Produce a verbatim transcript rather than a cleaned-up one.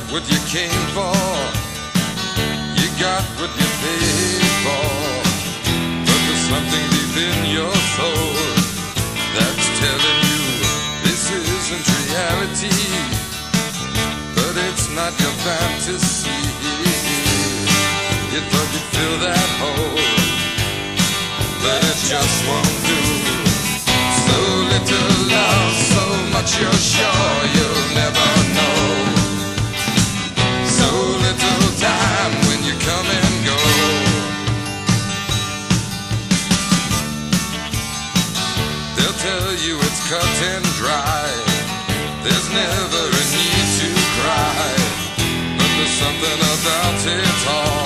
what you came for, you got what you paid for. But there's something deep in your soul that's telling you this isn't reality, but it's not your fantasy. You thought you'd fill that hole, but it just won't do. So little love, so much you're sure you'll never know. So little time when you come and go. They'll tell you it's cut and dry, there's never a need to cry, but there's something about it all